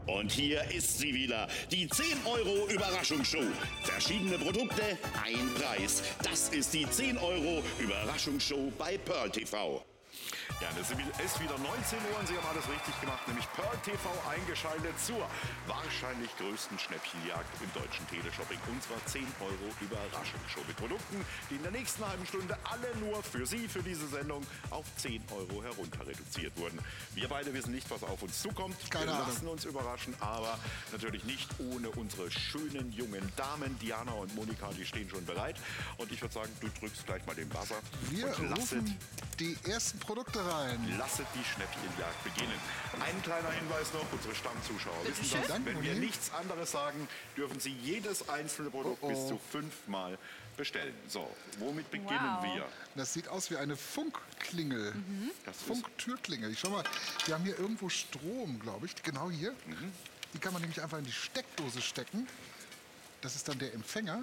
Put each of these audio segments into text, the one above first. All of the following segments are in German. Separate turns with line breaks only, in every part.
Und hier ist sie wieder, die 10 Euro Überraschungsshow. Verschiedene Produkte, ein Preis. Das ist die 10 Euro Überraschungsshow bei Pearl TV.
Ja, das ist wieder 19 Uhr und Sie haben alles richtig gemacht, nämlich Pearl TV eingeschaltet zur wahrscheinlich größten Schnäppchenjagd im deutschen Teleshopping. Und zwar 10 Euro Überraschungsshow mit Produkten, die in der nächsten halben Stunde alle nur für Sie, für diese Sendung, auf 10 Euro herunter reduziert wurden. Wir beide wissen nicht, was auf uns zukommt.
Keine
Wir
Ahnung.
lassen uns überraschen, aber natürlich nicht ohne unsere schönen jungen Damen. Diana und Monika, die stehen schon bereit. Und ich würde sagen, du drückst gleich mal den Buzzer.
Wir
und
rufen die ersten Produkte rein.
Lasset die Schnäppchenjagd beginnen. Ein kleiner Hinweis noch, unsere Stammzuschauer wissen
Schön.
das.
Dank,
Wenn wir
Moni.
nichts anderes sagen, dürfen Sie jedes einzelne Produkt bis zu 5-mal bestellen. So, womit beginnen wir?
Das sieht aus wie eine Funkklingel.
Das ist-
Funktürklingel. Ich schau mal, wir haben hier irgendwo Strom, glaube ich. Genau hier. Die kann man nämlich einfach in die Steckdose stecken. Das ist dann der Empfänger.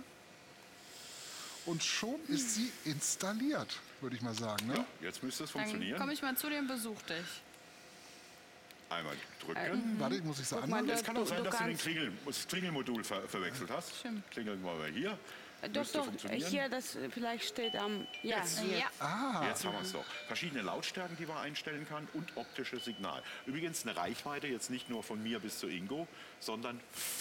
Und schon ist sie installiert, würde ich mal sagen. Ne?
Ja, jetzt müsste es
Dann
funktionieren.
komme ich mal zu dir und besuch dich.
Einmal drücken.
Warte, ich muss ich so
Guck mal,
anmachen.
Jetzt kann auch sein,
du
dass du
kannst-
das Klingelmodul verwechselt hast.
Stimmt.
Klingeln wir mal hier.
Doch,
Müsste
doch,
funktionieren.
hier, das vielleicht steht am... Ja,
Jetzt.
hier.
Ja.
Jetzt haben wir es doch. Verschiedene Lautstärken, die man einstellen kann und optisches Signal. Übrigens eine Reichweite jetzt nicht nur von mir bis zu Ingo, sondern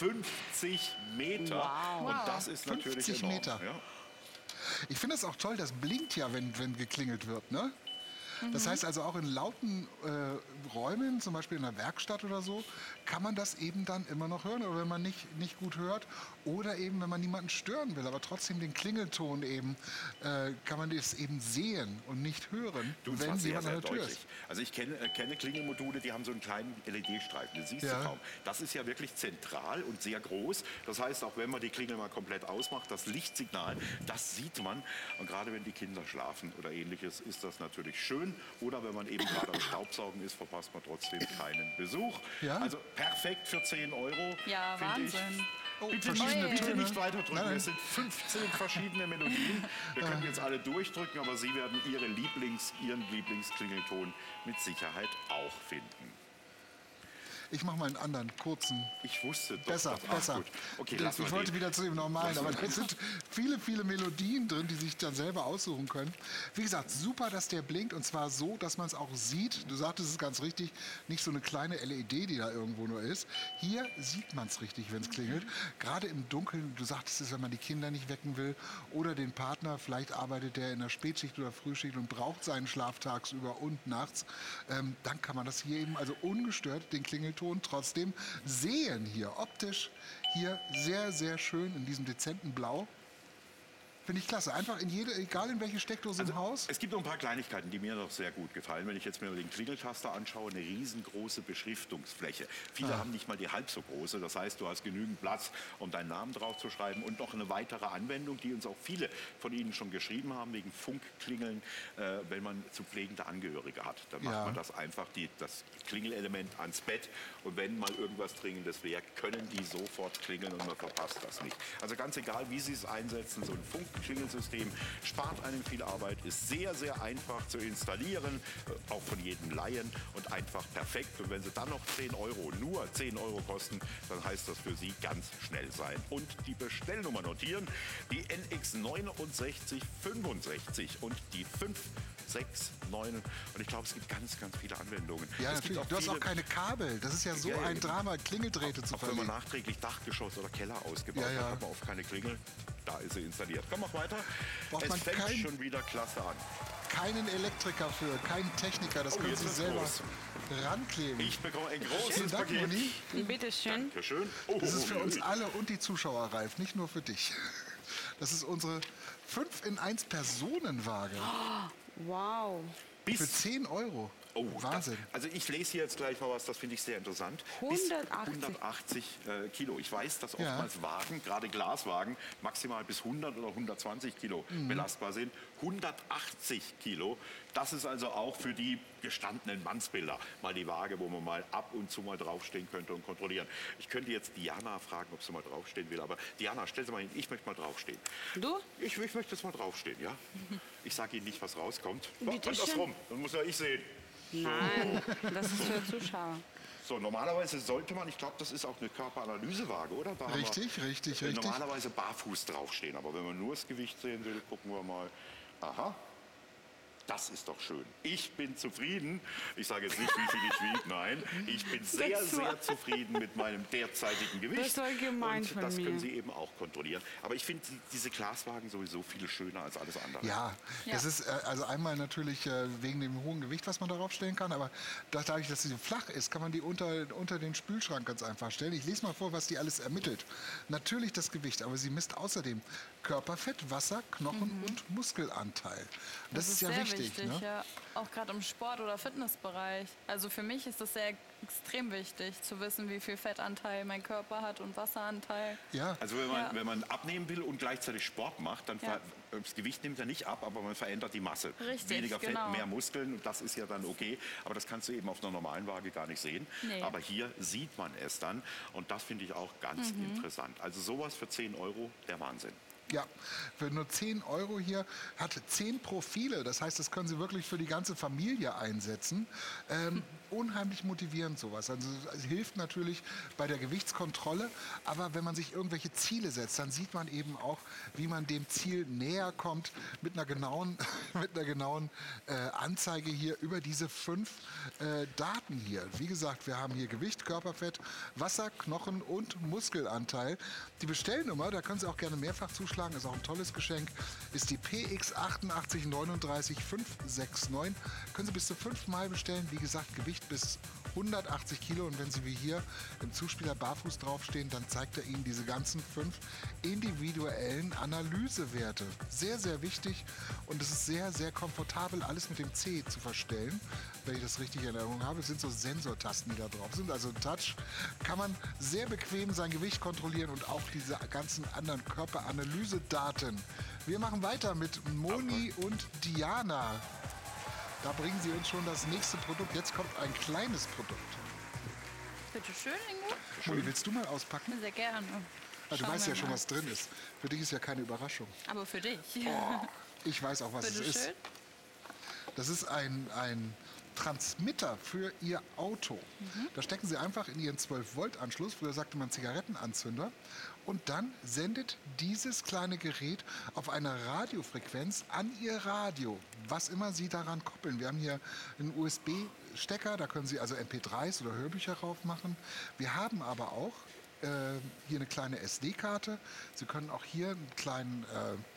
50 Meter.
Wow.
Und das ist natürlich
50
enorm.
Meter.
Ja.
Ich finde es auch toll, das blinkt ja, wenn geklingelt wird. Ne? Das heißt also auch in lauten Räumen, zum Beispiel in der Werkstatt oder so, kann man das eben dann immer noch hören. Oder wenn man nicht gut hört oder eben, wenn man niemanden stören will, aber trotzdem den Klingelton eben, kann man das eben sehen und nicht hören,
Du, das war
wenn
sehr,
jemand an
sehr
der Tür
deutlich.
ist.
Also ich kenne Klingelmodule, die haben so einen kleinen LED-Streifen, den siehst
Ja.
du kaum. Das ist ja wirklich zentral und sehr groß. Das heißt, auch wenn man die Klingel mal komplett ausmacht, das Lichtsignal, das sieht man. Und gerade wenn die Kinder schlafen oder ähnliches, ist das natürlich schön. Oder wenn man eben gerade am Staubsaugen ist, verpasst man trotzdem keinen Besuch.
Ja.
Also perfekt für 10 Euro,
Ja,
finde ich.
Wahnsinn.
Oh,
Bitte,
verschiedene
bitte
Töne.
nicht weiter drücken.
Nein, nein.
Es sind 15 verschiedene Melodien. Wir können jetzt alle durchdrücken, aber Sie werden Ihren Lieblingsklingelton mit Sicherheit auch finden.
Ich mache mal einen anderen, kurzen.
Ich wusste doch.
Besser,
dass-
besser.
Gut. Okay,
ich
lassen wir
wollte
den.
wieder zu dem Normalen,
Lassen
aber
wir
da
den.
sind viele Melodien drin, die sich dann selber aussuchen können. Wie gesagt, super, dass der blinkt und zwar so, dass man es auch sieht. Du sagtest es ganz richtig, nicht so eine kleine LED, die da irgendwo nur ist. Hier sieht man es richtig, wenn es klingelt. Gerade im Dunkeln, du sagtest es, wenn man die Kinder nicht wecken will oder den Partner, vielleicht arbeitet der in der Spätschicht oder Frühschicht und braucht seinen Schlaf tagsüber und nachts, dann kann man das hier eben, also ungestört, den Klingelton trotzdem sehen hier, optisch hier sehr, sehr schön in diesem dezenten Blau. Finde ich klasse. Einfach in jede, egal in welche Steckdose im Haus.
Es gibt noch ein paar Kleinigkeiten, die mir noch sehr gut gefallen. Wenn ich jetzt mir den Klingeltaster anschaue, eine riesengroße Beschriftungsfläche. Viele haben nicht mal die halb so große. Das heißt, du hast genügend Platz, um deinen Namen drauf zu schreiben. Und noch eine weitere Anwendung, die uns auch viele von Ihnen schon geschrieben haben, wegen Funkklingeln, wenn man zu pflegende Angehörige hat. Dann macht
Ja.
man das einfach, das Klingelelement ans Bett. Und wenn mal irgendwas Dringendes wäre, können die sofort klingeln und man verpasst das nicht. Also ganz egal, wie Sie es einsetzen, so ein Funkklingelsystem spart einem viel Arbeit, ist sehr, sehr einfach zu installieren, auch von jedem Laien und einfach perfekt. Und wenn Sie dann noch 10 Euro, nur 10 Euro kosten, dann heißt das für Sie ganz schnell sein. Und die Bestellnummer notieren, die NX6965 und die 569. Und ich glaube, es gibt ganz, ganz viele Anwendungen.
Ja,
Es gibt
natürlich. Du hast auch
viele-
keine Kabel. Das ist ja so
Ja, ja,
ein Drama, Klingeldrähte zu
auch wenn man
verlegen.
nachträglich Dachgeschoss oder Keller ausgebaut
Ja, ja.
hat, hat man oft keine Klingel. Da ist sie installiert. Komm, mach weiter.
Braucht
Es
man
fängt
kein-
schon wieder klasse an.
Keinen Elektriker für, keinen Techniker. Das
Oh,
können
jetzt
Sie
wird's
selber
groß.
rankleben.
Ich bekomme ein
Vielen
großes
Dank,
Paket.
Moni.
Bitte schön.
Dankeschön. Oh,
Das ist für uns
ui.
alle und die Zuschauer, Ralf, nicht nur für dich. Das ist unsere 5-in-1 Personenwaage
Wow.
Bis
für 10 Euro.
Oh,
Wahnsinn.
Also ich lese hier jetzt gleich mal was, das finde ich sehr interessant.
180.
Bis 180 Kilo. Ich weiß, dass
Ja.
oftmals Wagen, gerade Glaswagen, maximal bis 100 oder 120 Kilo
Mhm.
belastbar sind. 180 Kilo, das ist also auch für die gestandenen Mannsbilder mal die Waage, wo man mal ab und zu mal draufstehen könnte und kontrollieren. Ich könnte jetzt Diana fragen, ob sie mal draufstehen will, aber Diana, stell sie mal hin, ich möchte mal draufstehen.
Du?
Ich möchte jetzt mal draufstehen, ja? Ich sage Ihnen nicht, was rauskommt.
Bitte
Andersrum,
schön.
dann muss ja ich sehen.
Nein, das ist für Zuschauer.
So, normalerweise sollte man, ich glaube, das ist auch eine Körperanalysewaage, oder? Da haben
Richtig,
wir
richtig, richtig.
normalerweise barfuß draufstehen. Aber wenn man nur das Gewicht sehen will, gucken wir mal. Aha. Das ist doch schön. Ich bin zufrieden. Ich sage jetzt nicht, wie viel ich wiege. Nein, ich bin sehr,
Das war-
sehr zufrieden mit meinem derzeitigen Gewicht.
Das war gemein
Und
von
das
mir.
können Sie eben auch kontrollieren. Aber ich finde diese Glaswagen sowieso viel schöner als alles andere.
Ja, das ist also einmal natürlich wegen dem hohen Gewicht, was man darauf stellen kann, aber dadurch, dass sie so flach ist, kann man die unter den Spülschrank ganz einfach stellen. Ich lese mal vor, was die alles ermittelt. Natürlich das Gewicht, aber sie misst außerdem Körperfett, Wasser, Knochen und Muskelanteil. Das ist ja
sehr
wichtig, ne?
ja. Auch gerade im Sport- oder Fitnessbereich. Also für mich ist das sehr extrem wichtig, zu wissen, wie viel Fettanteil mein Körper hat und Wasseranteil.
Ja,
Also wenn man abnehmen will und gleichzeitig Sport macht, dann das Gewicht nimmt ja nicht ab, aber man verändert die Masse.
Richtig,
Weniger Fett,
genau.
mehr Muskeln, und das ist ja dann okay. Aber das kannst du eben auf einer normalen Waage gar nicht sehen.
Nee.
Aber hier sieht man es dann, und das finde ich auch ganz interessant. Also sowas für 10 Euro, der Wahnsinn.
ja, für nur 10 Euro hier, hat 10 Profile. Das heißt, das können Sie wirklich für die ganze Familie einsetzen. Unheimlich motivierend sowas. Also es hilft natürlich bei der Gewichtskontrolle, aber wenn man sich irgendwelche Ziele setzt, dann sieht man eben auch, wie man dem Ziel näher kommt mit einer genauen, Anzeige hier über diese 5 Daten hier. Wie gesagt, wir haben hier Gewicht, Körperfett, Wasser, Knochen und Muskelanteil. Die Bestellnummer, da können Sie auch gerne mehrfach zuschlagen, ist auch ein tolles Geschenk, ist die PX 8899569. Können Sie bis zu 5 Mal bestellen. Wie gesagt, Gewicht bis 180 Kilo. Und wenn Sie wie hier im Zuspieler barfuß draufstehen, dann zeigt er Ihnen diese ganzen 5 individuellen Analysewerte. Sehr, sehr wichtig. Und es ist sehr, sehr komfortabel, alles mit dem C zu verstellen. Wenn ich das richtig in Erinnerung habe, es sind so Sensortasten, die da drauf sind. Also Touch, kann man sehr bequem sein Gewicht kontrollieren und auch diese ganzen anderen Körperanalysedaten. Wir machen weiter mit Moni und Diana. Da bringen sie uns schon das nächste Produkt. Jetzt kommt ein kleines Produkt.
Bitte schön, Ingo.
Moni, willst du mal auspacken?
Sehr gerne.
Du
Schauen
weißt
wir
ja schon,
mal.
was drin ist. Für dich ist ja keine Überraschung.
Aber für dich.
Ich weiß auch, was
Bitte
es ist.
schön.
Das ist ein Transmitter für Ihr Auto. Da stecken Sie einfach in Ihren 12-Volt-Anschluss, früher sagte man Zigarettenanzünder, und dann sendet dieses kleine Gerät auf einer Radiofrequenz an Ihr Radio, was immer Sie daran koppeln. Wir haben hier einen USB-Stecker, da können Sie also MP3s oder Hörbücher drauf machen. Wir haben aber auch hier eine kleine SD-Karte. Sie können auch hier einen kleinen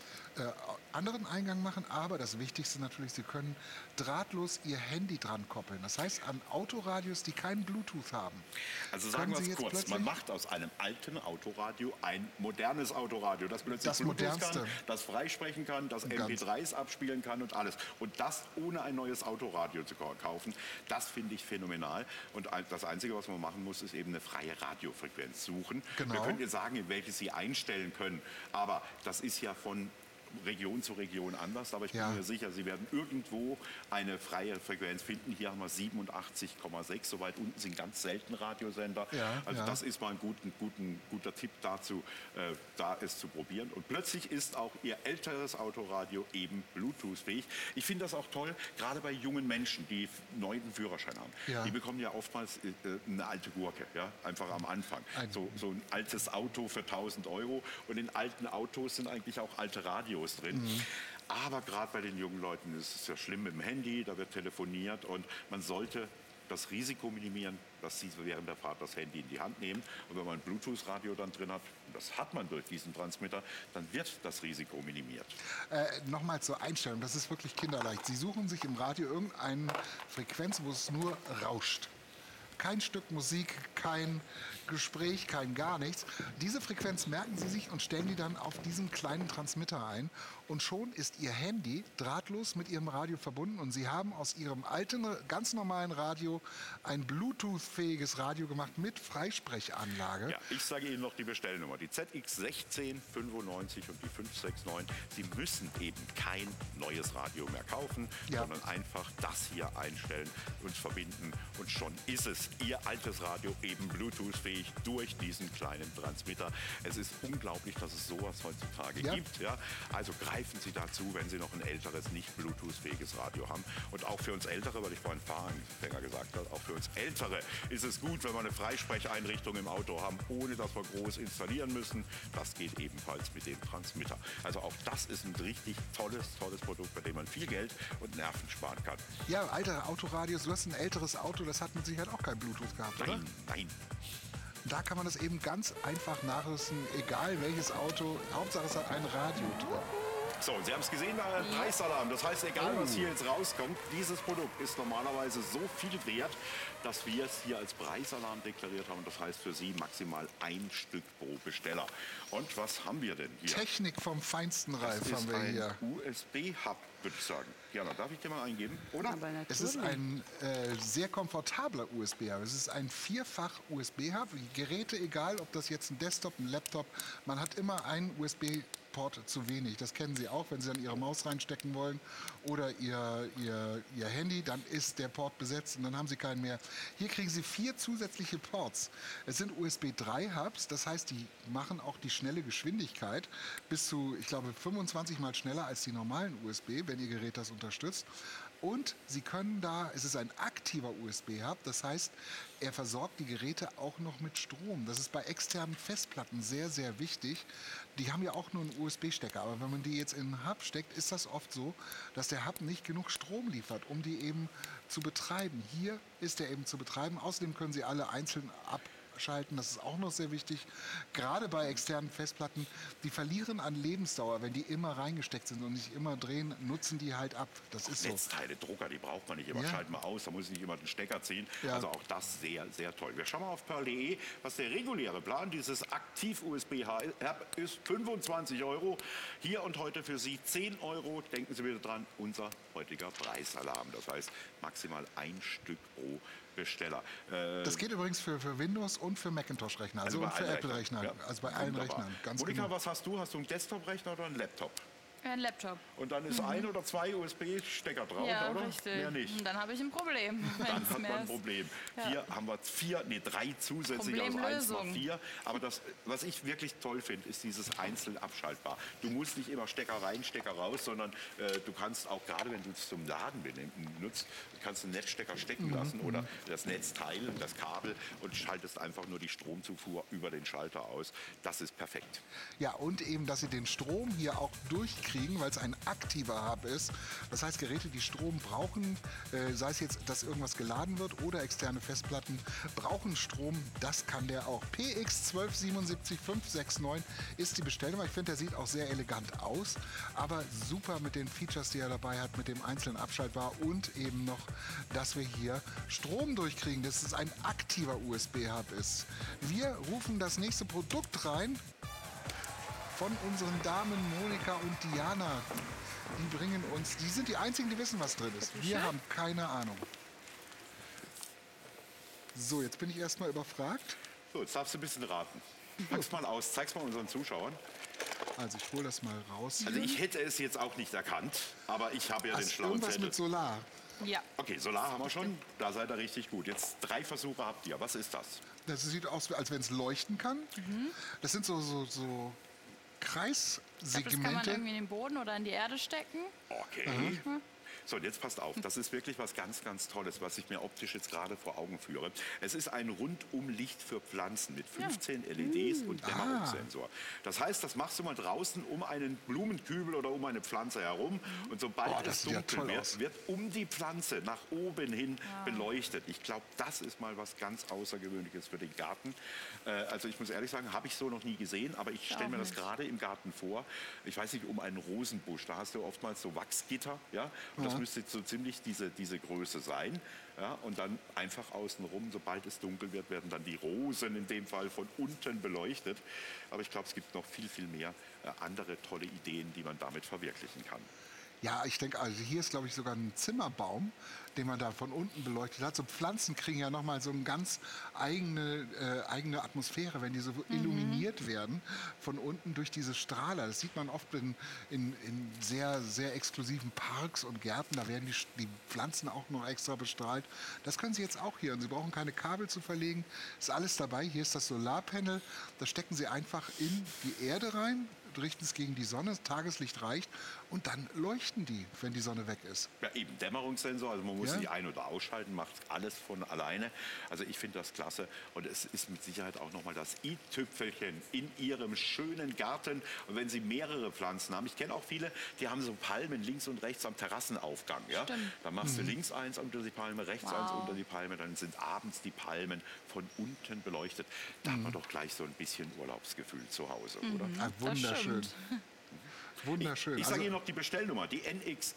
anderen Eingang machen, aber das Wichtigste natürlich, Sie können drahtlos Ihr Handy dran koppeln. Das heißt, an Autoradios, die keinen Bluetooth haben.
Also sagen
können
wir
Sie
es
jetzt
kurz, man
plötzlich-
macht aus einem alten Autoradio ein modernes Autoradio, das plötzlich
Das
Bluetooth
modernste.
kann, das freisprechen kann, das
Ganz.
MP3s abspielen kann und alles. Und das ohne ein neues Autoradio zu kaufen, das finde ich phänomenal. Und das Einzige, was man machen muss, ist eben eine freie Radiofrequenz suchen.
Genau.
Wir können jetzt sagen, in welche Sie einstellen können, aber das ist ja von Region zu Region anders, aber ich bin
Ja.
mir sicher, Sie werden irgendwo eine freie Frequenz finden. Hier haben wir 87,6, so weit unten sind ganz selten Radiosender.
Ja,
Also
ja.
das ist mal ein guter Tipp dazu, da es zu probieren. Und plötzlich ist auch Ihr älteres Autoradio eben Bluetooth-fähig. Ich finde das auch toll, gerade bei jungen Menschen, die neuen Führerschein haben.
Ja.
Die bekommen ja oftmals eine alte Gurke, ja, einfach am Anfang. So ein altes Auto für 1.000 Euro. Und in alten Autos sind eigentlich auch alte Radios drin. Aber gerade bei den jungen Leuten ist es ja schlimm mit dem Handy, da wird telefoniert und man sollte das Risiko minimieren, dass sie während der Fahrt das Handy in die Hand nehmen. Und wenn man ein Bluetooth-Radio dann drin hat, und das hat man durch diesen Transmitter, dann wird das Risiko minimiert.
Nochmal zur Einstellung, das ist wirklich kinderleicht. Sie suchen sich im Radio irgendeine Frequenz, wo es nur rauscht. Kein Stück Musik, kein Gespräch, kein gar nichts. Diese Frequenz merken Sie sich und stellen die dann auf diesen kleinen Transmitter ein. Und schon ist Ihr Handy drahtlos mit Ihrem Radio verbunden. Und Sie haben aus Ihrem alten, ganz normalen Radio ein Bluetooth-fähiges Radio gemacht mit Freisprechanlage.
Ja, ich sage Ihnen noch die Bestellnummer, die ZX1695 und die 569. Sie müssen eben kein neues Radio mehr kaufen,
Ja.
sondern einfach das hier einstellen und verbinden und schon ist es ist Ihr altes Radio eben Bluetooth-fähig durch diesen kleinen Transmitter. Es ist unglaublich, dass es sowas heutzutage gibt. Ja? Also greifen Sie dazu, wenn Sie noch ein älteres, nicht Bluetooth-fähiges Radio haben. Und auch für uns Ältere, weil ich vorhin Fahranfänger gesagt habe, auch für uns Ältere ist es gut, wenn wir eine Freisprecheinrichtung im Auto haben, ohne dass wir groß installieren müssen. Das geht ebenfalls mit dem Transmitter. Also auch das ist ein richtig tolles Produkt, bei dem man viel Geld und Nerven sparen kann.
Ja, alte Autoradios, du hast ein älteres Auto, das hat mit Sicherheit auch kein Bluetooth gehabt, oder?
Nein.
Da kann man das eben ganz einfach nachrüsten, egal welches Auto, Hauptsache es hat ein Radio drin.
So, Sie haben es gesehen, der Preisalarm. Das heißt, egal was hier jetzt rauskommt, dieses Produkt ist normalerweise so viel wert, dass wir es hier als Preisalarm deklariert haben. Das heißt für Sie maximal ein Stück pro Besteller. Und was haben wir denn hier?
Technik vom feinsten Reif
Das
haben
ist
wir
ein
hier.
USB-Hub, würde ich sagen. Jana, darf ich dir mal eingeben? Oder?
Aber natürlich.
Es ist ein sehr komfortabler USB-Hub. Es ist ein Vierfach-USB-Hub. Geräte, egal ob das jetzt ein Desktop, ein Laptop, man hat immer einen USB-Port zu wenig. Das kennen Sie auch, wenn Sie dann Ihre Maus reinstecken wollen oder Ihr Handy, dann ist der Port besetzt und dann haben Sie keinen mehr. Hier kriegen Sie 4 zusätzliche Ports. Es sind USB 3 Hubs, das heißt, die machen auch die schnelle Geschwindigkeit bis zu, ich glaube, 25 Mal schneller als die normalen USB, wenn Ihr Gerät das unterstützt. Und Sie können da, es ist ein aktiver USB-Hub, das heißt, er versorgt die Geräte auch noch mit Strom. Das ist bei externen Festplatten sehr, sehr wichtig. Die haben ja auch nur einen USB-Stecker, aber wenn man die jetzt in einen Hub steckt, ist das oft so, dass der Hub nicht genug Strom liefert, um die eben zu betreiben. Hier ist er eben zu betreiben. Außerdem können Sie alle einzeln abschalten, das ist auch noch sehr wichtig. Gerade bei externen Festplatten, die verlieren an Lebensdauer, wenn die immer reingesteckt sind und nicht immer drehen, nutzen die halt ab. Das ist so.
Netzteile, Drucker, die braucht man nicht immer.
Ja.
Schalten wir aus, da muss nicht immer den Stecker ziehen.
Ja.
Also auch das sehr, sehr toll. Wir schauen mal auf pearl.de, was der reguläre Plan dieses Aktiv-USB-Hub ist. 25 €. Hier und heute für Sie 10 €. Denken Sie bitte dran, unser heutiger Preisalarm. Das heißt maximal ein Stück pro Besteller.
Das geht übrigens für Windows und für Macintosh-Rechner, also
bei
und für
allen
Apple-Rechner,
Ja.
also bei allen
Wunderbar.
Rechnern. Ganz
Monika,
genau.
was hast du? Hast du einen Desktop-Rechner oder einen Laptop?
Ein Laptop.
Und dann ist ein oder zwei USB-Stecker drauf,
Ja,
oder?
richtig.
Mehr nicht.
Und dann habe ich ein Problem.
Dann
wenn's
hat
mehr
man ein
ist.
Problem.
Ja.
Hier haben wir 3 zusätzliche, also 1 mal
Problemlösung.
4. Aber das, was ich wirklich toll finde, ist dieses einzeln abschaltbar. Du musst nicht immer Stecker rein, Stecker raus, sondern du kannst auch, gerade wenn du es zum Laden nutzt, kannst du einen Netzstecker stecken lassen oder das Netz teilen, das Kabel und schaltest einfach nur die Stromzufuhr über den Schalter aus. Das ist perfekt.
Ja, und eben, dass Sie den Strom hier auch durchkriegen, weil es ein aktiver Hub ist. Das heißt, Geräte, die Strom brauchen, sei es jetzt, dass irgendwas geladen wird oder externe Festplatten, brauchen Strom. Das kann der auch. PX 1277569 ist die Bestellnummer. Ich finde, der sieht auch sehr elegant aus, aber super mit den Features, die er dabei hat, mit dem einzelnen abschaltbar und eben noch, dass wir hier Strom durchkriegen, dass es ein aktiver USB-Hub ist. Wir rufen das nächste Produkt rein von unseren Damen Monika und Diana. Die bringen uns, die sind die einzigen, die wissen, was drin ist. Wir haben keine Ahnung. So, jetzt bin ich erstmal überfragt.
So, jetzt darfst du ein bisschen raten. Pack's mal aus, zeig's mal unseren Zuschauern.
Also ich hole das mal raus.
Also ich hätte es jetzt auch nicht erkannt, aber ich habe ja den
Ach,
schlauen
irgendwas
Zettel.
mit Solar.
Ja.
Okay, Solar haben wir schon, da seid ihr richtig gut. Jetzt 3 Versuche habt ihr. Was ist das?
Das sieht aus, als wenn es leuchten kann. Das sind so
Ich glaub, das kann man
Kreissegmente.
irgendwie in den Boden oder in die Erde stecken.
Okay. So, und jetzt passt auf, das ist wirklich was ganz, ganz Tolles, was ich mir optisch jetzt gerade vor Augen führe. Es ist ein Rundumlicht für Pflanzen mit 15 LEDs und Dämmerungssensor. Das heißt, das machst du mal draußen um einen Blumenkübel oder um eine Pflanze herum und sobald
das
es
sieht ja
dunkel
toll
wird,
aus.
wird um die Pflanze nach oben hin beleuchtet. Ich glaube, das ist mal was ganz Außergewöhnliches für den Garten. Also ich muss ehrlich sagen, habe ich so noch nie gesehen, aber ich stelle mir das gerade im Garten vor. Ich weiß nicht, um einen Rosenbusch, da hast du oftmals so Wachsgitter, ja, und das müsste so ziemlich diese Größe sein. Ja, und dann einfach außenrum, sobald es dunkel wird, werden dann die Rosen in dem Fall von unten beleuchtet. Aber ich glaube, es gibt noch viel, viel mehr andere tolle Ideen, die man damit verwirklichen kann.
Ja, ich denke, also hier ist, glaube ich, sogar ein Zimmerbaum, den man da von unten beleuchtet hat. So Pflanzen kriegen ja nochmal so eine ganz eigene Atmosphäre, wenn die so illuminiert werden von unten durch diese Strahler. Das sieht man oft in sehr, sehr exklusiven Parks und Gärten. Da werden die Pflanzen auch noch extra bestrahlt. Das können Sie jetzt auch hier. Und Sie brauchen keine Kabel zu verlegen. Ist alles dabei. Hier ist das Solarpanel. Das stecken Sie einfach in die Erde rein, richten es gegen die Sonne, das Tageslicht reicht und dann leuchten die, wenn die Sonne weg ist.
Ja, eben Dämmerungssensor, also man muss
Ja.
sie ein- oder ausschalten, macht alles von alleine. Also ich finde das klasse und es ist mit Sicherheit auch nochmal das i-Tüpfelchen in Ihrem schönen Garten. Und wenn Sie mehrere Pflanzen haben, ich kenne auch viele, die haben so Palmen links und rechts am Terrassenaufgang. Ja? Da machst du links eins unter die Palme, rechts eins unter die Palme, dann sind abends die Palmen von unten beleuchtet. Da hat man doch gleich so ein bisschen Urlaubsgefühl zu Hause, oder?
Ah, wunderschön. Wunderschön.
Ich sage
Also-
Ihnen noch die Bestellnummer, die NX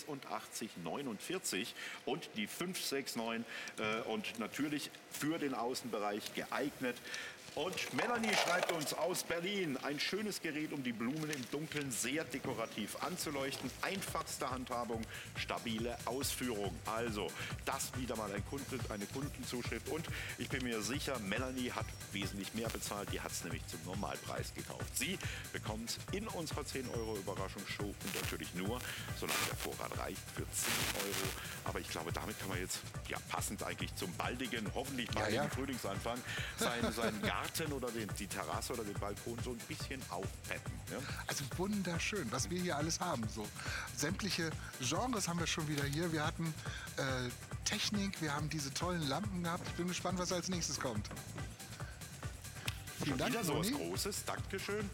8649 und die 569 und natürlich für den Außenbereich geeignet. Und Melanie schreibt uns aus Berlin, ein schönes Gerät, um die Blumen im Dunkeln sehr dekorativ anzuleuchten. Einfachste Handhabung, stabile Ausführung. Also das wieder mal eine Kundenzuschrift. Und ich bin mir sicher, Melanie hat wesentlich mehr bezahlt. Die hat es nämlich zum Normalpreis gekauft. Sie bekommt es in unserer 10 Euro Überraschungsshow und natürlich nur, solange der Vorrat reicht, für 10 Euro. Aber ich glaube, damit kann man jetzt, ja passend eigentlich zum baldigen, hoffentlich baldigen
ja.
Frühlingsanfang, seinen Garten oder die Terrasse oder den Balkon so ein bisschen aufpeppen. Ja?
Also wunderschön, was wir hier alles haben. So sämtliche Genres haben wir schon wieder hier. Wir hatten Technik, wir haben diese tollen Lampen gehabt. Ich bin gespannt, was als nächstes kommt. Vielen Dank,
Wieder so was
Moni.
Großes, Dankeschön.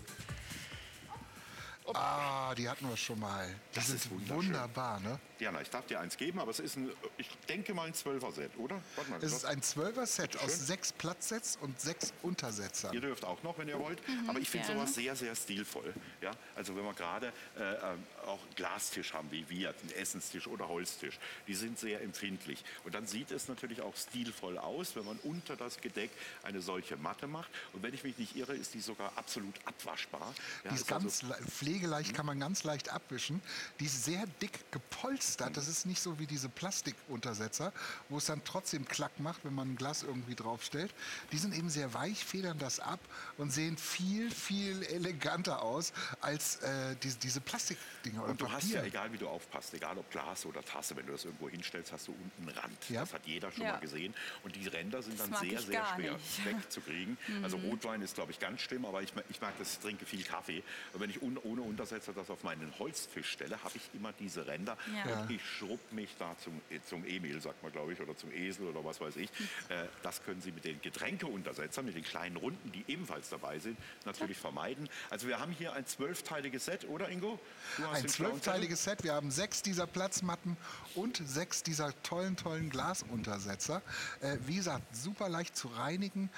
Ah, die hatten wir schon mal.
Das
Die
ist
sind
wunderschön.
wunderbar, ne?
Diana, ich darf dir eins geben, aber es ist ich denke mal ein 12er-Set, oder? Warte mal,
Es ist ein 12er-Set
Bitteschön.
aus 6 Platzsets und 6 Untersetzern.
Ihr dürft auch noch, wenn ihr wollt. Aber ich finde
gerne.
sowas sehr, sehr stilvoll. Ja? Also wenn wir gerade auch einen Glastisch haben, wie wir, einen Essenstisch oder Holztisch, die sind sehr empfindlich. Und dann sieht es natürlich auch stilvoll aus, wenn man unter das Gedeck eine solche Matte macht. Und wenn ich mich nicht irre, ist die sogar absolut abwaschbar. Ja,
Die ist
ist also-
ganz pflegeleicht, kann man ganz leicht abwischen. Die ist sehr dick gepolstert. Das ist nicht so wie diese Plastikuntersetzer, wo es dann trotzdem Klack macht, wenn man ein Glas irgendwie draufstellt. Die sind eben sehr weich, federn das ab und sehen viel, viel eleganter aus als diese Plastikdinger oder
Und du hast ja,
Papier.
egal wie du aufpasst, egal ob Glas oder Tasse, wenn du das irgendwo hinstellst, hast du unten einen Rand.
Ja.
Das hat jeder schon
Ja.
mal gesehen. Und die Ränder sind dann
mag
sehr,
ich
sehr
gar
schwer
nicht.
wegzukriegen. Also Rotwein ist, glaube ich, ganz schlimm, aber ich mag das, ich trinke viel Kaffee. Und wenn ich ohne Untersetzer das auf meinen Holztisch stelle, habe ich immer diese Ränder.
Ja.
Und ich schrubb mich da zum Emil, sagt man, glaube ich, oder zum Esel oder was weiß ich. Das können Sie mit den Getränkeuntersetzern, mit den kleinen Runden, die ebenfalls dabei sind, natürlich vermeiden. Also wir haben hier ein 12-teiliges Set, oder Ingo? Du hast
Ein
den schlauen Zettel.
12-teiliges Set. Wir haben 6 dieser Platzmatten und 6 dieser tollen Glasuntersetzer. Wie gesagt, super leicht zu reinigen.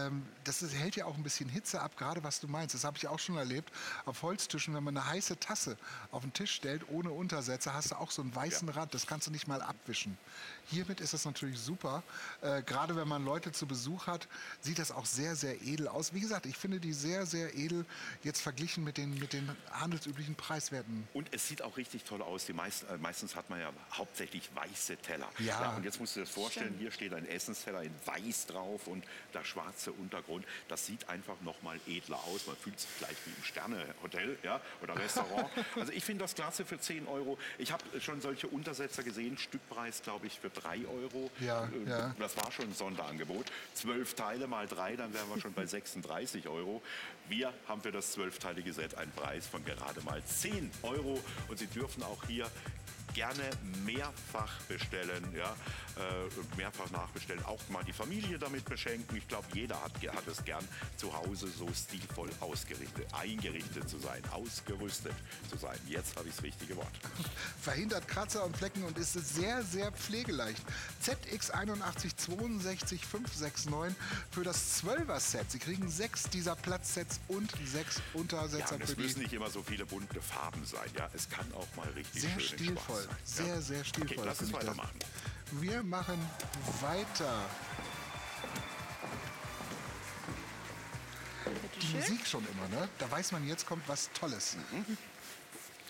Hält ja auch ein bisschen Hitze ab, gerade was du meinst. Das habe ich auch schon erlebt. Auf Holztischen, wenn man eine heiße Tasse auf den Tisch stellt, ohne Untersetzer, hast du auch so einen weißen Rand. Das kannst du nicht mal abwischen. Hiermit ist das natürlich super. Gerade wenn man Leute zu Besuch hat, sieht das auch sehr, sehr edel aus. Wie gesagt, ich finde die sehr, sehr edel, jetzt verglichen mit den handelsüblichen Preiswerten.
Und es sieht auch richtig toll aus. Meistens hat man ja hauptsächlich weiße Teller.
Ja.
Und jetzt musst du dir das vorstellen, hier steht ein Essensteller in weiß drauf und der schwarze Untergrund. Das sieht einfach noch mal edler aus. Man fühlt sich gleich wie im Sternehotel, ja, oder Restaurant. Also ich finde das klasse für 10 Euro. Ich habe schon solche Untersetzer gesehen, Stückpreis, glaube ich, für 3 Euro.
Ja, ja.
Das war schon ein Sonderangebot. 12 Teile mal 3, dann wären wir schon bei 36 Euro. Wir haben für das 12-teilige Set einen Preis von gerade mal 10 Euro. Und Sie dürfen auch hier gerne mehrfach bestellen, ja, mehrfach nachbestellen, auch mal die Familie damit beschenken. Ich glaube, jeder hat es gern, zu Hause so stilvoll eingerichtet zu sein, ausgerüstet zu sein. Jetzt habe ich das richtige Wort.
Verhindert Kratzer und Flecken und ist sehr, sehr pflegeleicht. ZX8166569 für das 12er-Set. Sie kriegen 6 dieser Platzsets und 6
Ja,
Untersetzer
und es
für
müssen
die.
nicht immer so viele bunte Farben sein. Ja, es kann auch mal richtig
Sehr
schön in
stilvoll.
Schwarz sein.
Sehr,
Ja.
sehr stilvoll.
Okay, lass uns
finde ich das.
weitermachen.
Wir machen weiter. Die Musik schon immer, ne? Da weiß man, jetzt kommt was Tolles.
Da, da,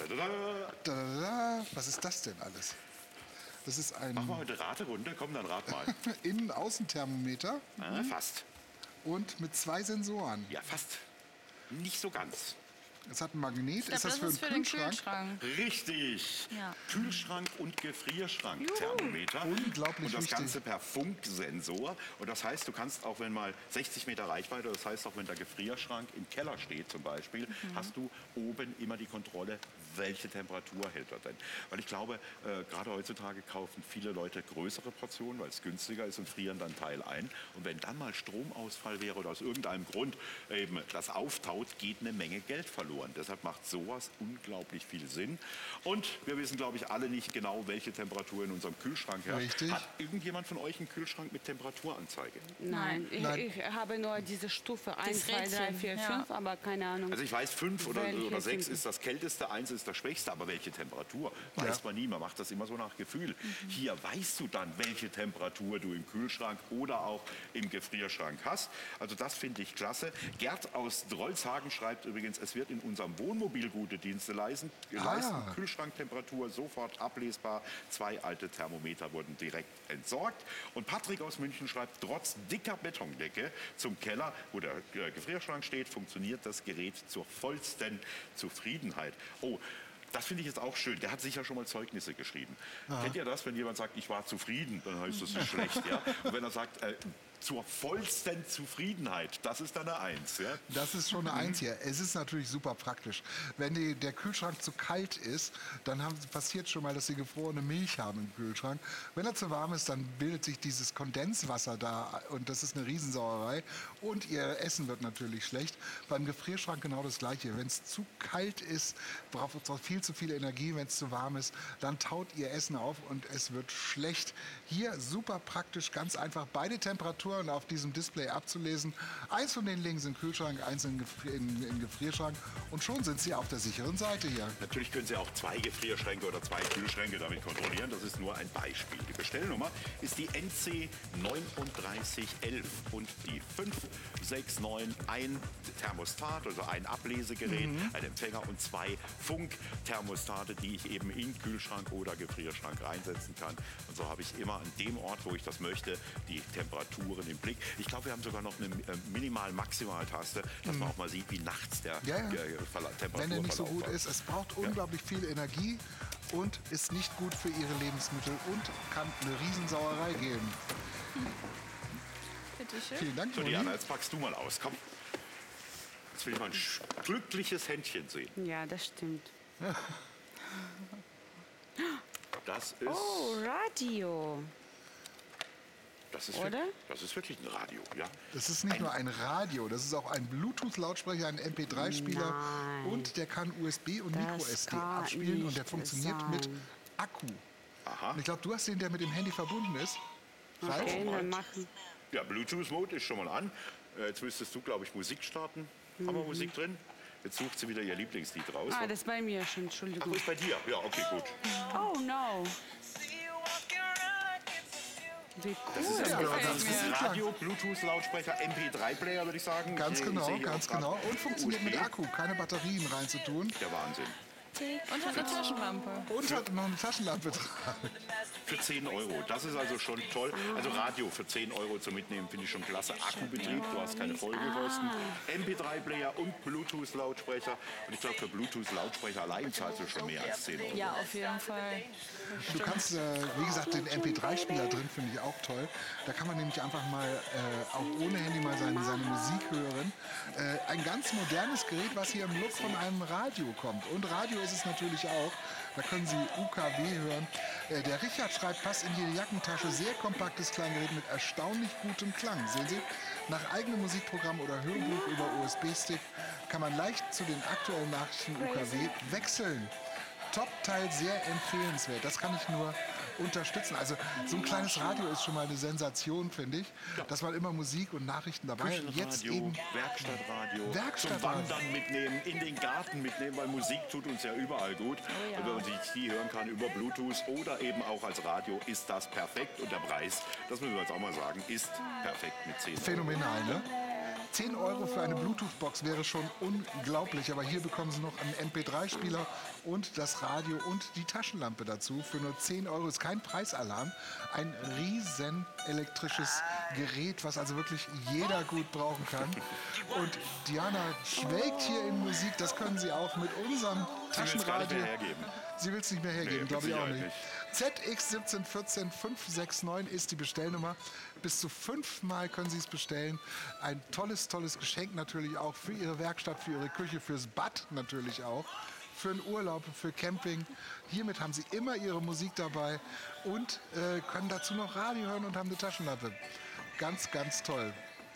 Da. Was ist das denn alles? Das ist ein
Machen wir heute Raterunde? Komm, dann rat mal.
Innen-Außenthermometer
Fast.
und mit 2 Sensoren.
Ja, fast. Nicht so ganz.
Es hat ein Magnet.
Ich glaub,
Ist das für einen
den
Kühlschrank?
Kühlschrank.
Richtig.
Ja.
Kühlschrank und Gefrierschrank-Thermometer.
Unglaublich
Und das
wichtig.
Ganze per Funksensor. Und das heißt, du kannst auch, wenn mal 60 Meter Reichweite, das heißt auch, wenn der Gefrierschrank im Keller steht zum Beispiel, hast du oben immer die Kontrolle, welche Temperatur hält er denn. Weil ich glaube, gerade heutzutage kaufen viele Leute größere Portionen, weil es günstiger ist und frieren dann Teil ein. Und wenn dann mal Stromausfall wäre oder aus irgendeinem Grund eben das auftaut, geht eine Menge Geld verloren. Deshalb macht sowas unglaublich viel Sinn. Und wir wissen, glaube ich, alle nicht genau, welche Temperatur in unserem Kühlschrank herrscht.
Richtig.
Hat irgendjemand von euch einen Kühlschrank mit Temperaturanzeige?
Nein,
Nein.
Ich habe nur diese Stufe 1, 2, 3,
Rädchen,
4,
ja.
5, aber keine Ahnung.
Also ich weiß, 5 oder
Welche
6
sind-
ist das kälteste, 1 ist das schwächste, aber welche Temperatur, weiß man nie. Man macht das immer so nach Gefühl. Hier weißt du dann, welche Temperatur du im Kühlschrank oder auch im Gefrierschrank hast. Also das finde ich klasse. Gerd aus Drolshagen schreibt übrigens, es wird in unserem Wohnmobil gute Dienste leisten. Kühlschranktemperatur sofort ablesbar. 2 alte Thermometer wurden direkt entsorgt. Und Patrick aus München schreibt, trotz dicker Betondecke zum Keller, wo der Gefrierschrank steht, funktioniert das Gerät zur vollsten Zufriedenheit. Oh, das finde ich jetzt auch schön. Der hat sicher schon mal Zeugnisse geschrieben. Kennt ihr das, wenn jemand sagt, ich war zufrieden, dann heißt das nicht schlecht. Ja? Und wenn er sagt, zur vollsten Zufriedenheit, das ist dann eine 1. Ja?
Das ist schon eine 1 hier. Es ist natürlich super praktisch. Wenn der Kühlschrank zu kalt ist, dann passiert schon mal, dass Sie gefrorene Milch haben im Kühlschrank. Wenn er zu warm ist, dann bildet sich dieses Kondenswasser da und das ist eine Riesensauerei. Und Ihr Essen wird natürlich schlecht. Beim Gefrierschrank genau das Gleiche. Wenn es zu kalt ist, braucht es viel zu viel Energie. Wenn es zu warm ist, dann taut Ihr Essen auf und es wird schlecht. Hier super praktisch, ganz einfach beide Temperaturen auf diesem Display abzulesen. Eins von den Links im Kühlschrank, eins im Gefrierschrank und schon sind Sie auf der sicheren Seite hier.
Natürlich können Sie auch 2 Gefrierschränke oder 2 Kühlschränke damit kontrollieren. Das ist nur ein Beispiel. Die Bestellnummer ist die NC 3911 und die 569. Ein Thermostat, also ein Ablesegerät, ein Empfänger und 2 Funkthermostate, die ich eben in Kühlschrank oder Gefrierschrank reinsetzen kann. Und so habe ich immer an dem Ort, wo ich das möchte, die Temperaturen im Blick. Ich glaube, wir haben sogar noch eine Minimal-Maximal-Taste, dass man auch mal sieht, wie nachts der Temperaturverlauf
Wenn er nicht so gut
war.
ist, es braucht unglaublich viel Energie und ist nicht gut für Ihre Lebensmittel und kann eine Riesensauerei geben.
Bitte schön.
Vielen Dank,
So,
Moni.
Diana, jetzt packst du mal aus. Komm. Jetzt will ich mal ein glückliches Händchen sehen.
Ja, das stimmt.
Das ist,
Oh, Radio.
das ist,
oder?
wirklich, das ist wirklich ein Radio. Ja.
Das ist nicht nur ein Radio, das ist auch ein Bluetooth-Lautsprecher, ein MP3-Spieler
Nein.
und der kann USB und
Das
Micro-SD
kann
abspielen und der
nicht
funktioniert
sein.
mit Akku.
Aha.
Und ich glaube, du hast den, der mit dem Handy verbunden ist. Ralf?
Okay,
mal.
dann machen.
Ja, Bluetooth-Mode ist schon mal an. Jetzt müsstest du, glaube ich, Musik starten. Haben wir Musik drin? Jetzt sucht sie wieder ihr Lieblingslied raus.
Ah, das ist bei mir schon,
Ach,
Entschuldigung.
wo ist bei dir? Ja, okay, gut.
Oh, no. Wie
Das ist
cool.
ja,
Ja,
das
das
ist
ist
Radio, Bluetooth-Lautsprecher, MP3-Player, würde ich sagen.
Ganz
Ich
genau,
sehe hier
ganz
auch gerade
genau. Und funktioniert mit
USB.
Akku, keine Batterien reinzutun.
Der Wahnsinn.
Und hat eine Taschenlampe.
Und hat noch eine Taschenlampe dran.
Für 10 Euro. Das ist also schon toll. Also Radio für 10 Euro zum Mitnehmen finde ich schon klasse. Akkubetrieb, du hast keine Vollgekosten. MP3-Player und Bluetooth-Lautsprecher. Und ich glaube, für Bluetooth-Lautsprecher allein zahlst du schon mehr als 10 Euro.
Ja, auf jeden Fall.
Du kannst, wie gesagt, den MP3-Spieler drin finde ich auch toll. Da kann man nämlich einfach mal, auch ohne Handy mal seine Musik hören. Ein ganz modernes Gerät, was hier im Look von einem Radio kommt. Und Radio ist es natürlich auch. Da können Sie UKW hören. Der Richard schreibt, passt in jede Jackentasche. Sehr kompaktes Kleingerät mit erstaunlich gutem Klang. Sehen Sie, nach eigenem Musikprogramm oder Hörbuch über USB-Stick kann man leicht zu den aktuellen Nachrichten UKW wechseln. Top-Teil sehr empfehlenswert. Das kann ich nur unterstützen. Also so ein kleines Radio ist schon mal eine Sensation, finde ich. Dass man immer Musik und Nachrichten dabei hat. Und jetzt
Küchenradio,
eben
Werkstattradio,
Werkstattradio.
zum Wandern mitnehmen, in den Garten mitnehmen, weil Musik tut uns ja überall gut.
ja.
Und wenn man sich die hören kann über Bluetooth oder eben auch als Radio, ist das perfekt. Und der Preis, das müssen wir jetzt auch mal sagen, ist perfekt mit 10 Euro.
phänomenal, ne? 10 Euro für eine Bluetooth-Box wäre schon unglaublich, aber hier bekommen Sie noch einen MP3-Spieler und das Radio und die Taschenlampe dazu. Für nur 10 Euro ist kein Preisalarm. Ein riesen elektrisches Gerät, was also wirklich jeder gut brauchen kann. Und Diana schwelgt hier in Musik, das können Sie auch mit unserem Taschenradio. Sie will es nicht mehr hergeben, glaube ich auch nicht. ZX1714569 ist die Bestellnummer. Bis zu 5-mal können Sie es bestellen. Ein tolles Geschenk natürlich auch für Ihre Werkstatt, für Ihre Küche, fürs Bad natürlich auch. Für einen Urlaub, für Camping. Hiermit haben Sie immer Ihre Musik dabei und können dazu noch Radio hören und haben eine Taschenlampe. Ganz toll.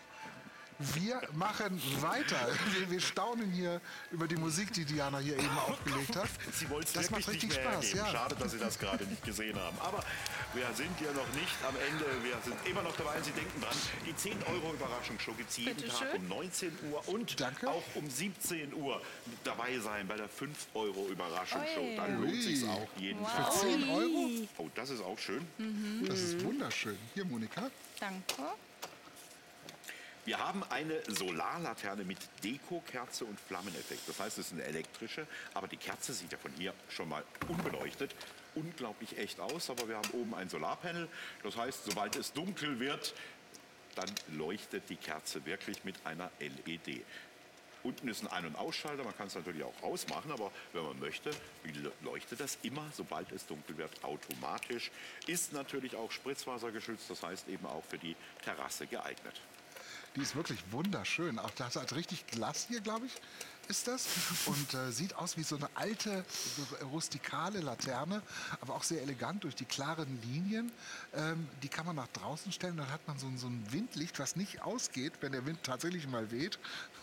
Wir machen weiter. Wir staunen hier über die Musik, die Diana hier eben aufgelegt hat.
Sie wollen es
Das macht
wirklich
richtig
nicht mehr
Spaß.
hergeben.
Ja.
Schade, dass Sie das gerade nicht gesehen haben. Aber wir sind ja noch nicht am Ende. Wir sind immer noch dabei. Sie denken dran, die 10-Euro-Überraschungsshow gibt es jeden Tag um 19 Uhr und auch um 17 Uhr dabei sein bei der 5-Euro-Überraschungsshow. Da lohnt sich auch jeden Tag.
Für 10 Euro?
Oh, das ist auch schön.
Das ist wunderschön. Hier, Monika.
Danke.
Wir haben eine Solarlaterne mit Dekokerze und Flammeneffekt. Das heißt, es ist eine elektrische, aber die Kerze sieht ja von hier schon mal unbeleuchtet unglaublich echt aus. Aber wir haben oben ein Solarpanel. Das heißt, sobald es dunkel wird, dann leuchtet die Kerze wirklich mit einer LED. Unten ist ein Ein- und Ausschalter, man kann es natürlich auch ausmachen, aber wenn man möchte, leuchtet das immer, sobald es dunkel wird, automatisch. Ist natürlich auch spritzwassergeschützt, das heißt eben auch für die Terrasse geeignet.
Die ist wirklich wunderschön. Auch das hat richtig Glas hier, glaube ich, ist das. Und sieht aus wie so eine alte, rustikale Laterne, aber auch sehr elegant durch die klaren Linien. Die kann man nach draußen stellen, dann hat man so ein Windlicht, was nicht ausgeht, wenn der Wind tatsächlich mal weht.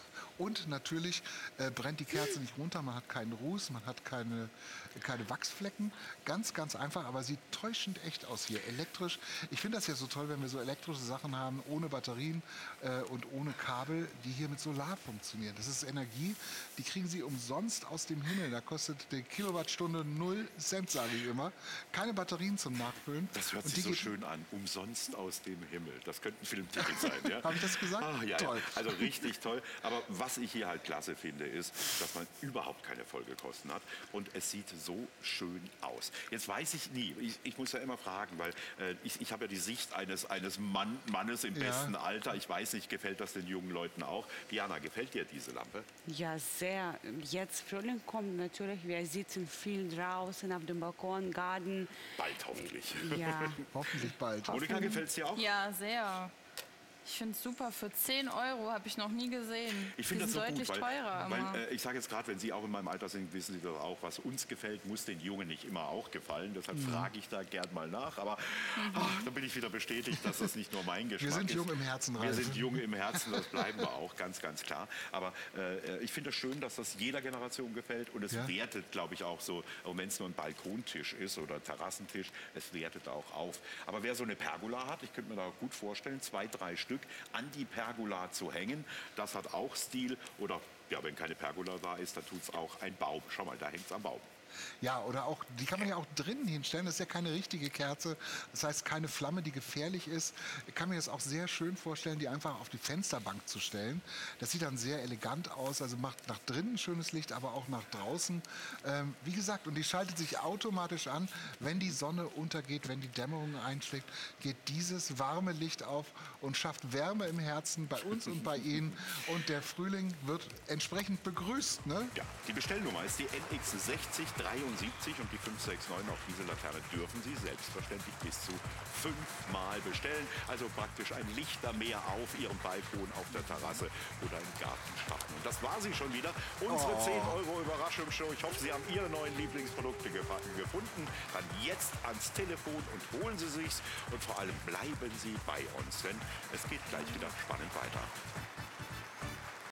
Und natürlich brennt die Kerze nicht runter, man hat keinen Ruß, man hat keine Wachsflecken. Ganz einfach, aber sieht täuschend echt aus hier. Elektrisch. Ich finde das ja so toll, wenn wir so elektrische Sachen haben, ohne Batterien und ohne Kabel, die hier mit Solar funktionieren. Das ist Energie, die kriegen Sie umsonst aus dem Himmel. Da kostet die Kilowattstunde 0 Cent, sage ich immer. Keine Batterien zum Nachfüllen.
Das hört sich so schön an. Umsonst aus dem Himmel. Das könnte ein Filmtitel sein. Ja?
Habe ich das gesagt?
Ah, ja,
toll.
Ja. Also richtig toll. Aber was ich hier halt klasse finde, ist, dass man überhaupt keine Folgekosten hat. Und es sieht so schön aus. Jetzt weiß ich nie, ich muss ja immer fragen, weil ich habe ja die Sicht eines Mannes im besten Alter. Ich weiß nicht, gefällt das den jungen Leuten auch? Diana, gefällt dir diese Lampe?
Ja, sehr. Jetzt Frühling kommt natürlich. Wir sitzen viel draußen auf dem Balkon, Garten.
Bald hoffentlich.
Ja.
Hoffentlich bald.
Monika, gefällt es dir auch?
Ja, sehr. Ich finde es super. Für 10 Euro habe ich noch nie gesehen.
Ich finde das so
deutlich
gut,
teurer.
weil ich sage jetzt gerade, wenn Sie auch in meinem Alter sind, wissen Sie das auch, was uns gefällt, muss den Jungen nicht immer auch gefallen. Deshalb frage ich da gern mal nach. Aber da bin ich wieder bestätigt, dass das nicht nur mein Geschmack ist.
Wir sind jung im Herzen, Ralf.
Wir sind jung im Herzen, das bleiben wir auch, ganz klar. Aber ich finde es schön, dass das jeder Generation gefällt und es wertet, glaube ich, auch so, wenn es nur ein Balkontisch ist oder Terrassentisch, es wertet auch auf. Aber wer so eine Pergola hat, ich könnte mir da gut vorstellen, 2, 3 Stück an die Pergola zu hängen. Das hat auch Stil. Oder ja, wenn keine Pergola da ist, dann tut es auch ein Baum. Schau mal, da hängt es am Baum.
Ja, oder auch, die kann man ja auch drinnen hinstellen. Das ist ja keine richtige Kerze. Das heißt, keine Flamme, die gefährlich ist. Ich kann mir das auch sehr schön vorstellen, die einfach auf die Fensterbank zu stellen. Das sieht dann sehr elegant aus. Also macht nach drinnen schönes Licht, aber auch nach draußen. Wie gesagt, und die schaltet sich automatisch an, wenn die Sonne untergeht, wenn die Dämmerung einschlägt, geht dieses warme Licht auf und schafft Wärme im Herzen bei uns und bei Ihnen. Und der Frühling wird entsprechend begrüßt, ne?
Ja, die Bestellnummer ist die NX6073 und die 569. Auf diese Laterne dürfen Sie selbstverständlich bis zu 5-mal bestellen. Also praktisch ein Lichtermeer auf Ihrem Balkon, auf der Terrasse oder im Garten starten. Und das war sie schon wieder. Unsere 10-Euro-Überraschungsshow. Ich hoffe, Sie haben Ihre neuen Lieblingsprodukte gefunden. Dann jetzt ans Telefon und holen Sie sich's. Und vor allem bleiben Sie bei uns, denn es geht gleich wieder spannend weiter.